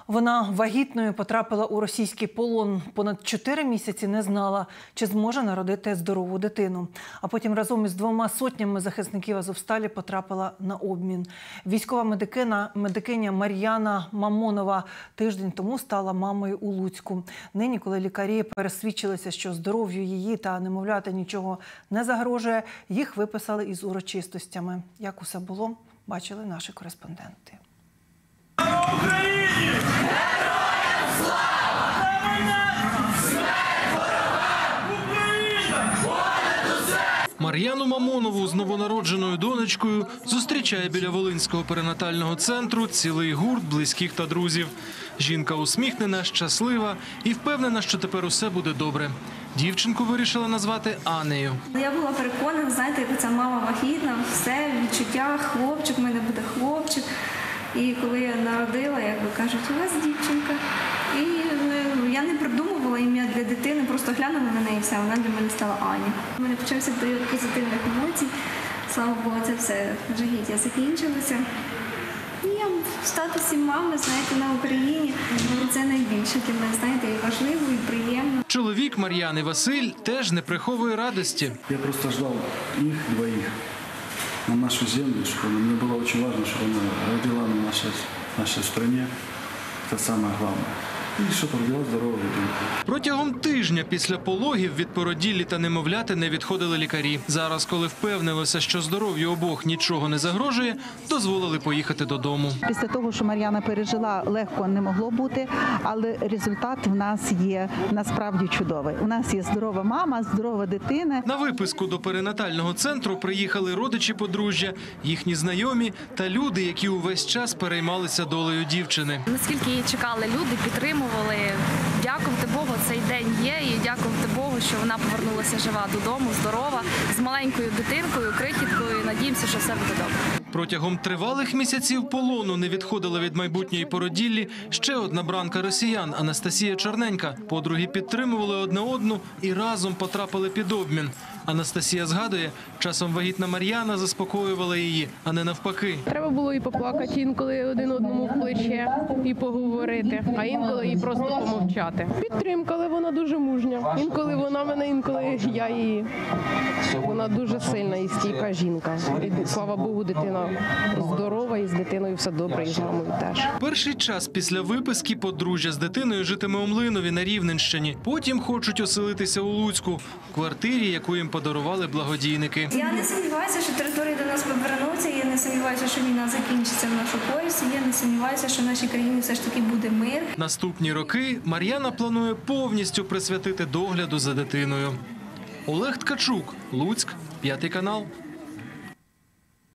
Вона вагітною потрапила у російський полон. Понад 4 місяці не знала, чи зможе народити здорову дитину. А потім разом із 2 сотнями захисників Азовсталі потрапила на обмін. Військова медикиня Мар'яна Мамонова тиждень тому стала мамою у Луцьку. Нині, коли лікарі пересвідчилися, що здоров'ю її та немовляти нічого не загрожує, їх виписали із урочистостями. Як усе було, бачили наші кореспонденти. Мар'яну Мамонову з новонародженою донечкою зустрічає біля Волинського перинатального центру цілий гурт близьких та друзів. Жінка усміхнена, щаслива і впевнена, що тепер усе буде добре. Дівчинку вирішила назвати Анею. Я була переконана, знаєте, як ця мама вагітна, все, відчуття, хлопчик, в мене буде хлопчик. І коли я народила, як ви кажуть, у вас дівчинка. І я не придумувала ім'я для дитини, просто глянула на неї і все, вона для мене стала Аня. У мене почався період позитивних емоцій. Слава Богу, це все жахіття закінчилося. І я в статусі мами, знаєте, на Україні, це найбільше для мене, знаєте, і важливо, і приємно. Чоловік Мар'яни Василь теж не приховує радості. Я просто ждав їх двоїх на нашу землю, щоб мені було дуже важливо, щоб вона родила на нашій країні. Це найголовніше. І щоб родила здорову дитинку. Протягом тижня після пологів від породіллі та немовляти не відходили лікарі. Зараз, коли впевнилися, що здоров'ю обох нічого не загрожує, дозволили поїхати додому. Після того, що Мар'яна пережила, легко не могло бути, але результат в нас є насправді чудовий. У нас є здорова мама, здорова дитина. На виписку до перинатального центру приїхали родичі подружжя, їхні знайомі та люди, які увесь час переймалися долею дівчини. Наскільки її чекали люди, підтримували. Дякувати Богу, цей день є, і дякувати Богу, що вона повернулася жива додому, здорова, з маленькою дитинкою, крихіткою. Надіємося, що все буде добре. Протягом тривалих місяців полону не відходила від майбутньої породіллі ще одна бранка росіян – Анастасія Черненька. Подруги підтримували одне одну і разом потрапили під обмін. Анастасія згадує, часом вагітна Мар'яна заспокоювала її, а не навпаки. Треба було і поплакати інколи один одному в плече, і поговорити, а інколи і просто помовчати. Підтримка, але вона дуже мужня. Інколи вона мене, інколи я її. Вона дуже сильна і стійка жінка. І, слава Богу, дитина здорова, і з дитиною все добре, і з мамою теж. Перший час після виписки подружжя з дитиною житиме у Млинові на Рівненщині. Потім хочуть оселитися у Луцьку, в квартирі, яку їм подарували благодійники. Я не сумніваюся, що території до нас повернуться, я не сумніваюся, що війна закінчиться в нашу користь, я не сумніваюся, що в нашій країні все ж таки буде мир. Наступні роки Мар'яна планує повністю присвятити догляду за дитиною. Олег Ткачук, Луцьк, 5 канал.